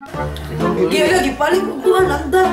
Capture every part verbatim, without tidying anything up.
Hindi lagi paling kukuha landa.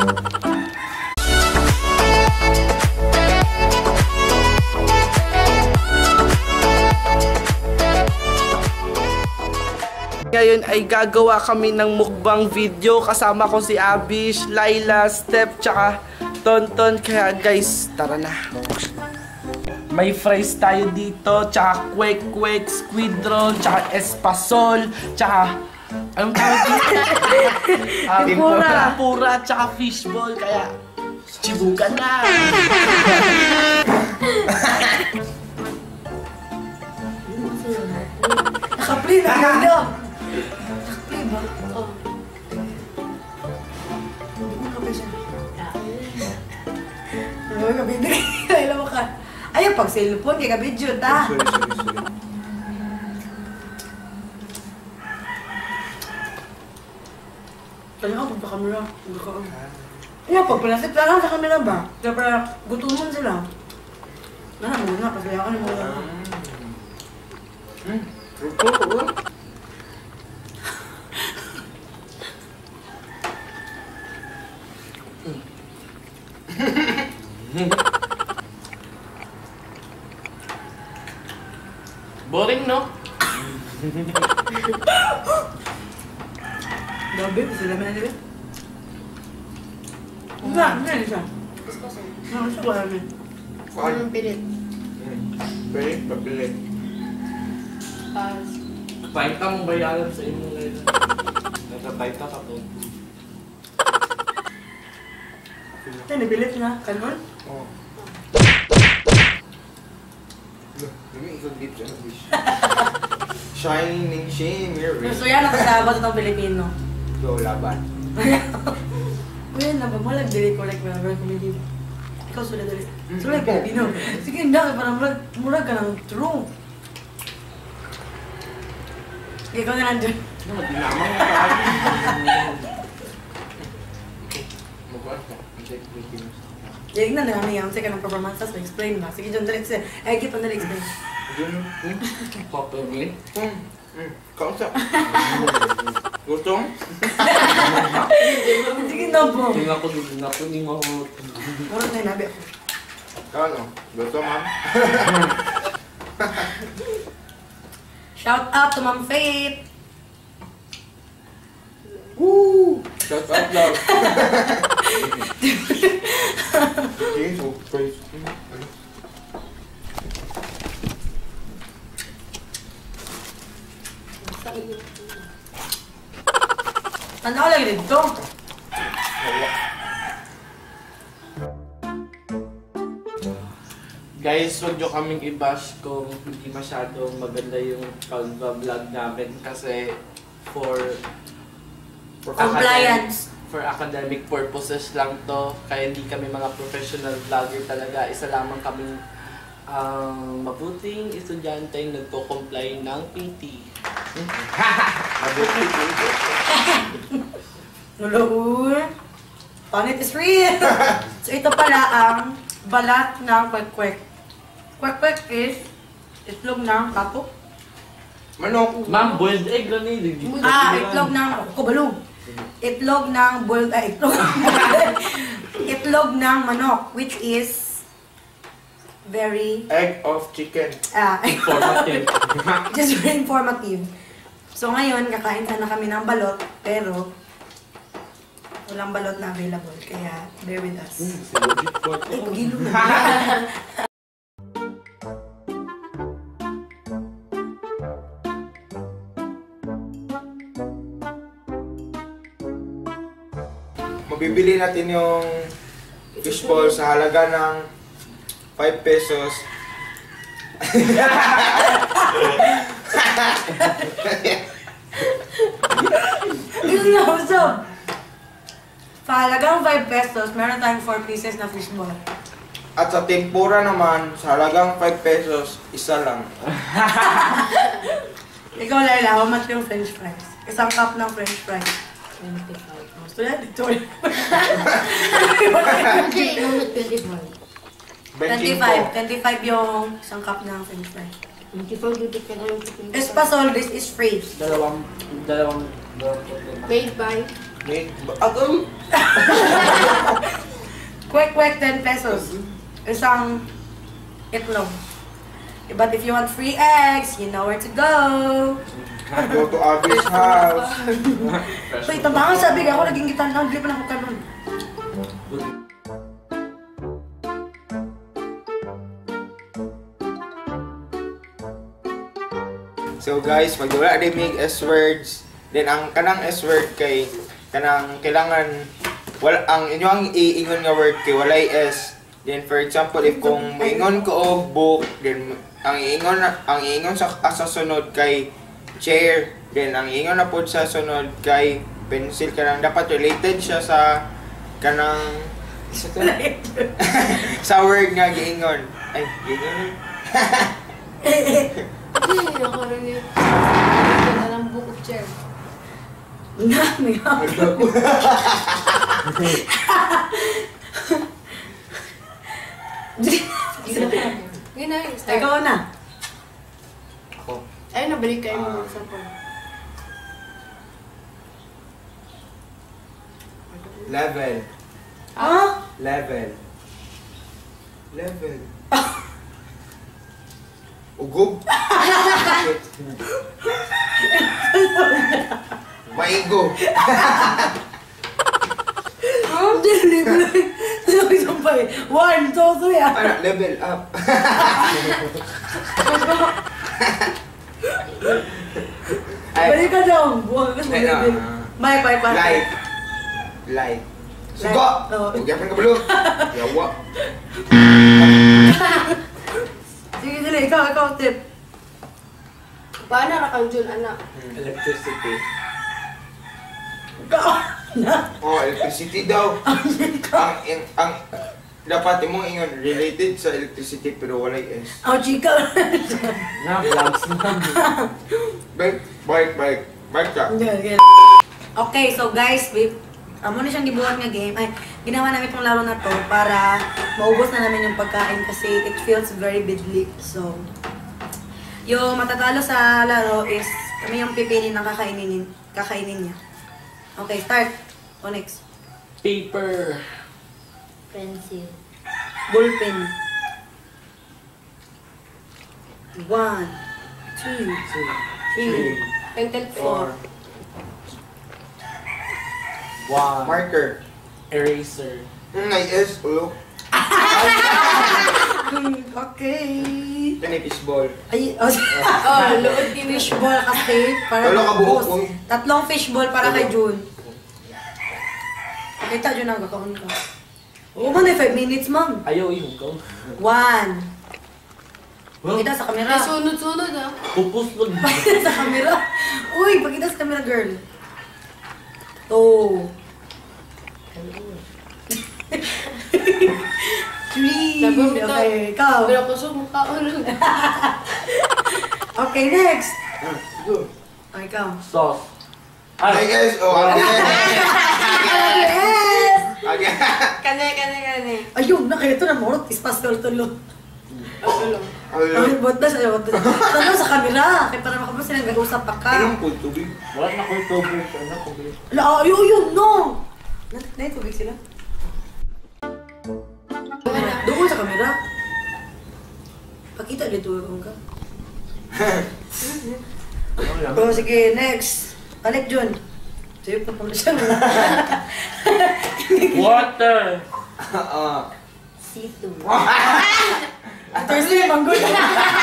Ngayon ay gagawa kami ng mukbang video. Kasama ko si Abish, Laila, Steph, tsaka Tonton. Kaya guys, tara na. May fries tayo dito, tsaka kwek-kwek, squid roll, tsaka espasol, tsaka anong tawag dito? um, Tempura. Tempura, tsaka fishball. Kaya chibukan na. Nakapli na ganda. Nakapli ba? Oo. Nakapli siya. Ano ka bindi? Laila mo ka. Ayaw pag cellphone kaya ka video ta. Sorry, sorry, sorry. Kaya ako pagka-camera. Ayaw pag pinasit lang sa camera ba? Kaya para gutuman sila. Nana muna, pasaya ka na muna. Hmm, rupo ko. Boring, no? Gabi, sila mo na nila. Nga, nga siya. Nga, siya ko namin. Anong pilit? Pwede, papilit. Pas. Paita mong bayaran sa inyo ngayon. Nagkapaita ka po. Ito, nabilit nga. Kanon? Oo. May isang deep siya na wish. Shining shimmer. So yan ang kasabot itong Pilipino. Go, laban. Kuya na ba mo lang dili ko like whenever comedy. Ikaw sulit dali. Sulit Pilipino. Sige, hindi ka parang murag, murag ka ng true. Ikaw na nandun. Hindi naman yung kaagi. Magbuhat ka. Check Pilipino. Yung na naman yung second ng performance, tapos explain ba? Sige, John, dali explain. Eh, keep on dali explain. Diyan, hmm? Probably. Hmm. Hmm. Kausap. Gutom? Sige na po. Tingnan ko, tingnan ko, hindi mo ako. Murag na yung nabi ako. Ano? Gutom, ma'am? Shout out to Ma'am Faith! Woo! Shout out loud. Okay, so praise. Ano ko lagi dito? Guys, huwag nyo kaming i-bash kung hindi masyadong maganda yung pag-vlog namin kasi for For compliance. For academic purposes lang to. Kaya hindi kami mga professional vlogger talaga. Isa lamang kaming ang um, mabuting estudyante yung nagko-comply ng P T. Nuluhul. Panit is real. So ito pala ang balat ng kwek-kwek. Kwek-kwek is itlog ng tato. Manok. Ma'am, boiled egg lang eh. Ah, itlog ng kubalong. Itlog ng boiled, ay itlog. Itlog ng manok, which is very Egg of chicken. ah Informative. just very informative. So ngayon, kakain sana kami ng balot, pero walang balot na available, kaya bear with us. Ay, pagilo na. Mabibili natin yung fishball sa halaga ng five pesos. Yun na, usap! Pahalagang five pesos, meron tayong four pieces na fishball. At sa tempura naman, sa halagang five pesos, isa lang. Ikaw, Laila, how much yung french fries? Isang cup ng french fries. twenty-five. Gusto yan, dito. Hindi, yung twenty-five. twenty-five. twenty-five yung isang cup ng french fries. twenty-five dito ka na yung twenty-five. Espasol, this is free. Dalawang, dalawang, dalawang. Made by. Made, agam! Quick, quick, ten pesos. Isang itlog. But if you want free eggs, you know where to go. Go to Abby's house. So, ito ba nga sabi ka ako, naging gitan lang, hindi pa na ako kanon. So guys, pag wala din mig S-words, then ang kanang S-word kay kanang kailangan wala ang inyong iingon nga word kay walay S. Then for example, if kung moingon ko og book, then ang iingon ang iingon sa sa sunod kay chair, then ang iingon na pod sa sunod kay pencil, kanang dapat related siya sa kanang sa word nga giingon. Ay, giingon. Hindi, nakarinig. Ito na lang book of chair. Na, may Yun na, start. Ikaw na. Ako. Ayun, nabalik kayo Ah. mo sa phone. Level. Ha? Level. Level. Ugog. Maigo. Dili, dili. Sabi sampay. One, two, three. ah. Ano, level up. Balik ka dong. Buwag ka sa Ay, level. ah. Mike, Mike, Mike. Light. Light. Sugo. Oo. Ugyapan ka balo. Yawa. Sige, dili. Ikaw, ikaw, tip. Paano na kang Jun, anak? Electricity. Ikaw. Na. Oh, electricity daw. ang, ang, ang, dapat imong ingon related sa electricity pero walay S. Oh, chika. Na, vlogs na. Bike, bike, bike. Bike ka. Okay, so guys, we amo na siyang gibuhat nga game. Ay, ginawa namin tong laro na to para maubos na namin yung pagkain kasi it feels very bidly. So, yung matatalo sa laro is kami yung pipili ng kakainin, kakainin niya. Okay, start. O next. Paper. Pencil. Ballpen. One, two, three, Pentel four. One. Marker. Eraser. Hmm, ay S. Ulo. Okay. Tennis ball. Ay, oh, Oh, load din fishball kasi para Wala ka buhok, maubos. boy. Tatlong fishball para kay Wala. June. Kita June ang kakaon ka. Oo man, eh, five minutes, ma'am. Ayaw yung ko. One. Pakita sa camera. Ay, sunod-sunod ah. Pupus lang. Pakita sa camera. Uy, pakita sa camera, girl. Two. Three. Labang ito. Okay, ikaw. Wala ko sa mukha ko lang. Okay, next. Ah, go. Okay, ikaw. Sauce. Ay, guys. Oh, again. Yes! Again. Kane, kane, kane. Ayun, na kayo ito na morot. Ispasol tulo. Ako lang. Ay, Ay, ba't na sa'yo? Tanong sa camera. Kaya para makapos silang gag-usap pa ka. Inom po tubig. Wala na ko yung tubig. Ano ko ba? Ala, ayun, yun, no! Na- Na, tubig sila. Doon sa camera. Pakita dito kung ka. Oh, sige, next. Balik, Jun. Sa'yo pa pala siya. Water. Ah. C two. Thursday, manggo na.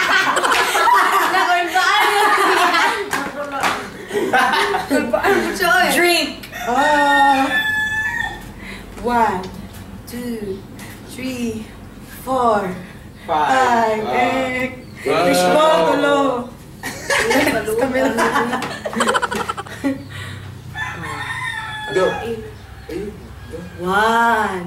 Kulpaan mo siya eh. Drink. Oh. One, two, three, four, five, Ah. eight. Wow. Fishball, tulo. Camera. Do. Ayun. Do. One.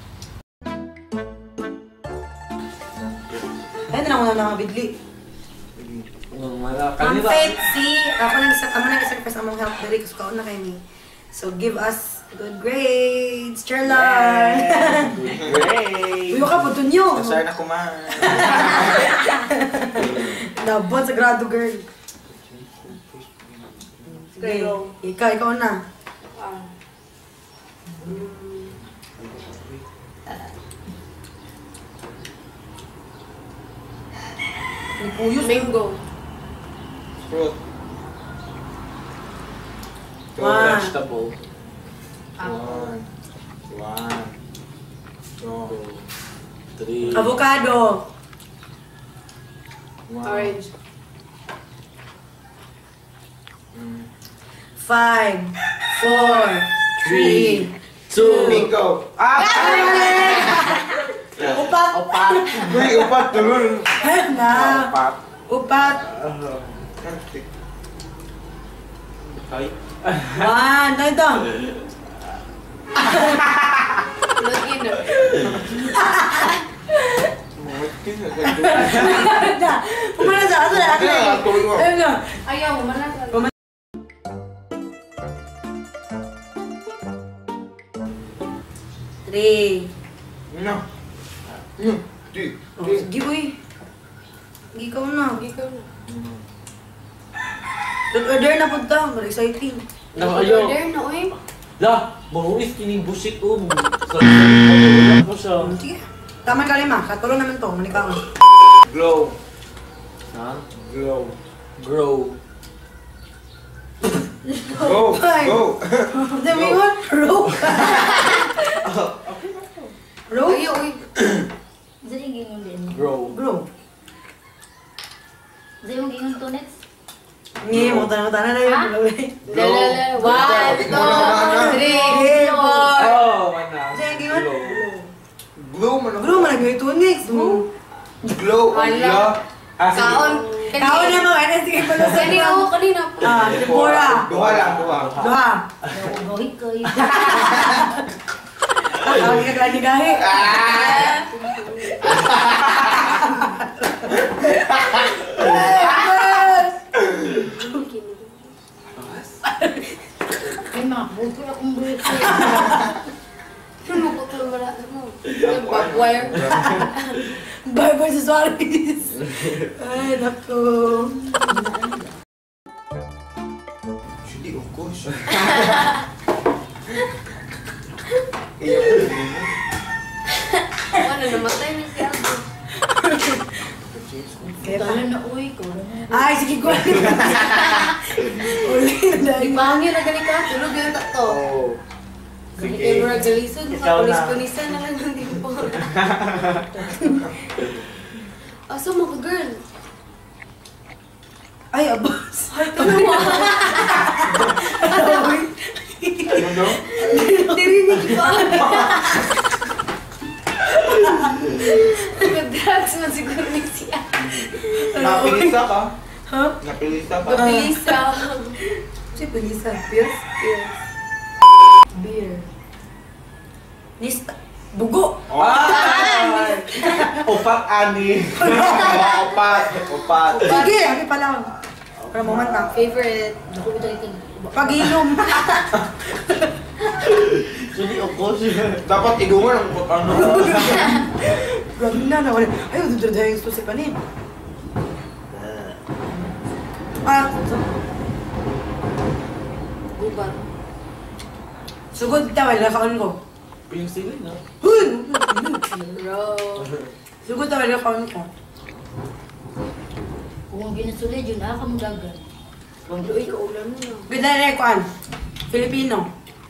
Ayun na lang ako na mga bidli. Wala. Ang Kanila. faith, see, ako nang ako nang sacrifice among help diri kasi kaon na kay ni. So give us Good grades. Charlan. Great! Uyo ka po dun yun. Nasaan na kumain. Nabot sa grado, girl. Sige, Go. ikaw, ikaw na. Ah. May puyos. Mango. Fruit. Two. One. Vegetable. One. One. Two. Three. Avocado. One. Orange. Mm. Five. Four. Three. Two. Bingo. Ah! Upat. Opat. Uy, upat naman. Na. Opat. Upat. Ay. One. Ano ito? Lagyan na. Pumala sa ato na. Ayun na. Ayaw, malakal. Three. No. Mm. Three. Oh, Three. sige, uy. Sige, ikaw na. Ikaw na. Order na po ito. Very exciting. Nakayo. Order na, uy. La, manuis kining busit um. Sa wala ko siya. Sige. Tama ka lima. Katulong naman to. Manikaw. Glow. Ha? Glow. Grow. Go. Go. Hindi mo yun? Rope. Rope? Ayaw, uy. Jadi gingon din. Grow. Bro. Jadi mo gingon to next. Ngi, mo tanong-tanong na yun. Ha? Bro. La, la, la. One, two, three, four. Oh, mana. Sige, gingon. Glow man. Bro, malagay ito next. Bro. Glow. Wala. Ah, sige. Kaon. Kao na mo. Ano, sige pala sa Kanina ako, kanina. Ah, tempura. Duha lang, duha. Duha. Gohit ko. Tawag ka kaya ni Gahi. Ay mabog ko akong buhit. Ano ko ito wala mo? Barbwire. Bye bye sa Suarez. Ay, naku. Hindi, of course. Ano, namatay na si Aldo. Kala na uy ko. Ay, sige ko. Uli na dahil. Ibangin na gani ka, tulog yung tato. Oh. Sige. Kaya mura galisod, mga Ikaw na. pulis-pulisan na lang ng tipo. Aso mo ka, girl? Ay, abos. Ay, ito mo. Ano no? Narinig ko. Nag-drugs man siguro ni siya. Napilisa ka? Ha? Napilisa ka? Mabilisa. Si Pulisa. Pierce? Yes. Beer. Nista. Bugo. Ay! Opat ani. Opat. Opat. Sige, ano pa lang. Para moment na. Favorite. Ako ito ito. Pag-inom. Jadi ako siya. Dapat idungan ang ano. Grabe na na. Ay, dudurdahin yung susi pa ni. Ah, Gubat. sugod tawal na kaon ko. Ping sili na. Huy! Bro. Sugod tawal na kaon ko. Kung ginasuli yun, ah, kamo dagan. Uy, kaulan mo na. Ganda na kuan. Filipino.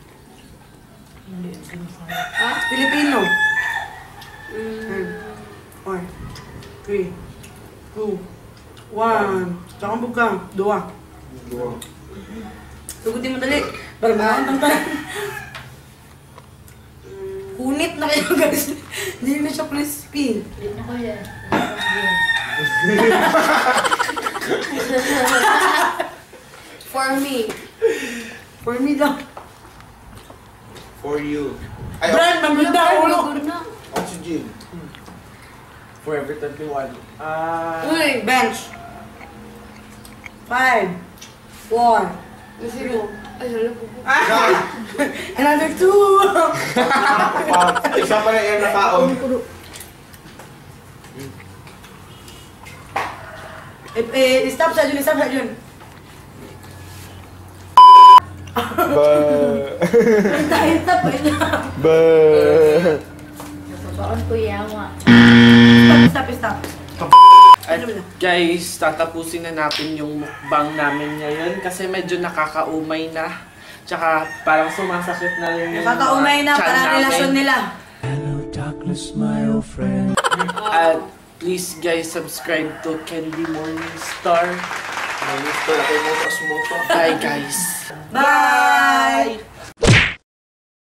Ha? Filipino. Mm. Four, three, two, one. Tsaka buka. Dua. Dua. Sugutin mo dali. Barbahan tang tan. Kunit na kayo guys. Hindi na siya crispy. Hindi na ko yan. For me. For me daw. For you. Ay, Brand, maganda For ulo. you, good na. oxygen. Forever twenty-one. Ah. Uy, bench. Five, four. Kasi mo. Ay, hala po. Ay! Another two! Isa pa na yung nakaon. Eh, eh, stop sa Jun, stop sa Jun. Ba. Dahil stop, eh. Ba. Napabaon ko yawa. Stop, stop, stop. At guys, tatapusin na natin yung mukbang namin ngayon kasi medyo nakakaumay na. Tsaka parang sumasakit na rin yung Nakakaumay na, tiyan parang namin. relasyon nila. At please guys, subscribe to Candy Morning Star. May gusto na kayo mo sa smoke. Bye guys! Bye!